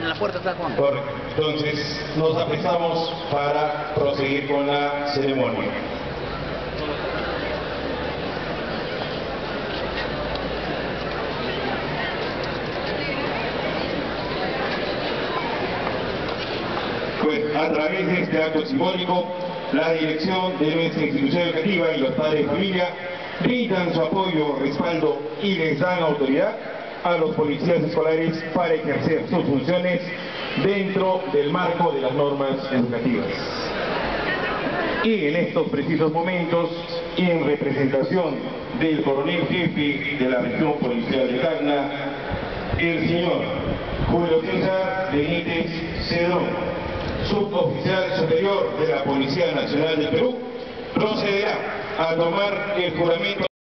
en la puerta está Juan. Correcto. Entonces, nos aprestamos para proseguir con la ceremonia. Pues, a través de este acto simbólico, la dirección de nuestra institución educativa y los padres de familia brindan su apoyo, respaldo y les dan autoridad a los policías escolares para ejercer sus funciones dentro del marco de las normas educativas. Y en estos precisos momentos, y en representación del coronel jefe de la región policial de Tacna, el señor Julio César Benítez Cedrón, suboficial superior de la Policía Nacional del Perú, procederá a tomar el juramento